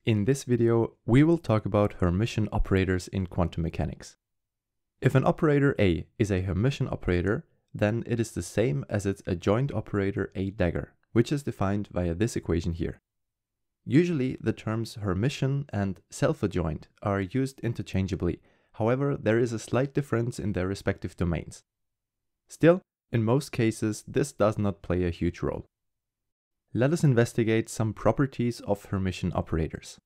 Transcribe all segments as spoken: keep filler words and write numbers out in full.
In this video, we will talk about Hermitian operators in quantum mechanics. If an operator A is a Hermitian operator, then it is the same as its adjoint operator A-dagger, which is defined via this equation here. Usually, the terms Hermitian and self-adjoint are used interchangeably. However, there is a slight difference in their respective domains. Still, in most cases, this does not play a huge role. Let us investigate some properties of Hermitian operators.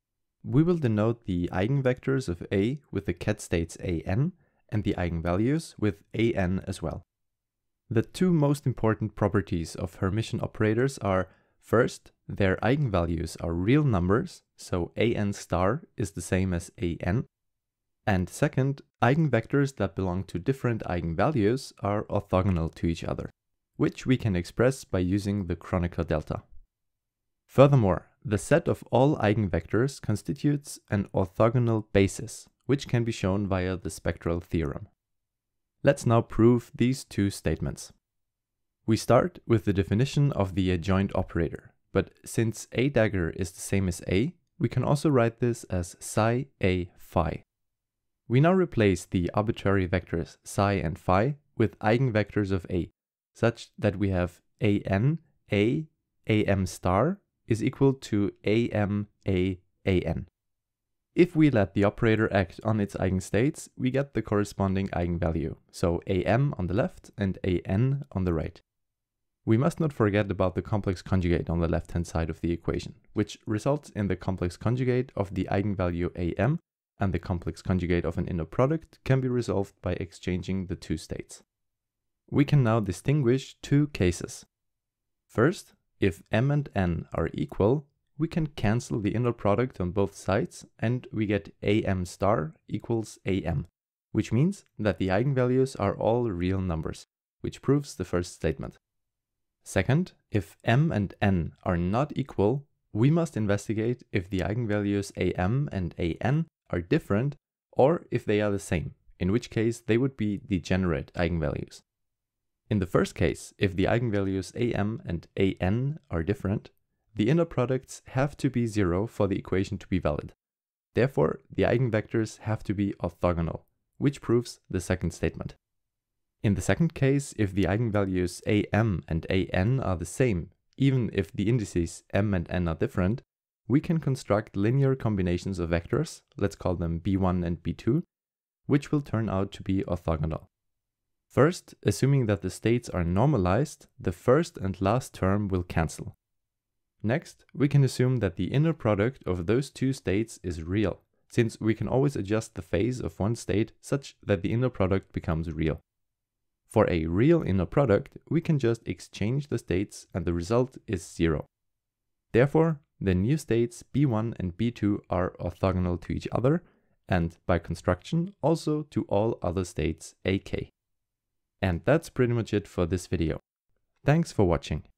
We will denote the eigenvectors of A with the ket states A n and the eigenvalues with A n as well. The two most important properties of Hermitian operators are, first, their eigenvalues are real numbers, so A n star is the same as A n, and second, eigenvectors that belong to different eigenvalues are orthogonal to each other, which we can express by using the Kronecker delta. Furthermore, the set of all eigenvectors constitutes an orthogonal basis, which can be shown via the spectral theorem. Let's now prove these two statements. We start with the definition of the adjoint operator, but since A-dagger is the same as A, we can also write this as psi A phi. We now replace the arbitrary vectors psi and phi with eigenvectors of A, such that we have A n, A, A m star is equal to A m, A, A n. If we let the operator act on its eigenstates, we get the corresponding eigenvalue, so A m on the left and A n on the right. We must not forget about the complex conjugate on the left-hand side of the equation, which results in the complex conjugate of the eigenvalue A m, and the complex conjugate of an inner product can be resolved by exchanging the two states. We can now distinguish two cases. First, if m and n are equal, we can cancel the inner product on both sides and we get A m star equals A m, which means that the eigenvalues are all real numbers, which proves the first statement. Second, if m and n are not equal, we must investigate if the eigenvalues A m and A n are different or if they are the same, in which case they would be degenerate eigenvalues. In the first case, if the eigenvalues A m and A n are different, the inner products have to be zero for the equation to be valid. Therefore, the eigenvectors have to be orthogonal, which proves the second statement. In the second case, if the eigenvalues A m and A n are the same, even if the indices m and n are different, we can construct linear combinations of vectors, let's call them b one and b two, which will turn out to be orthogonal. First, assuming that the states are normalized, the first and last term will cancel. Next, we can assume that the inner product of those two states is real, since we can always adjust the phase of one state such that the inner product becomes real. For a real inner product, we can just exchange the states and the result is zero. Therefore, the new states b one and b two are orthogonal to each other, and by construction also to all other states A k. And that's pretty much it for this video. Thanks for watching.